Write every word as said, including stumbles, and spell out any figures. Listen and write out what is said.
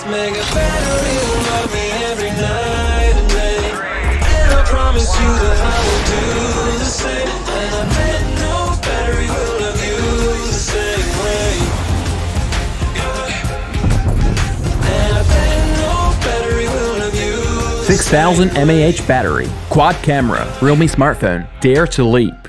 mega battery will love me every night and day. And I promise you that I will do the same. And I bet no battery will love you the same way. And I bet no battery will love you the six thousand milliamp hour battery, quad camera, Realme smartphone, dare to leap.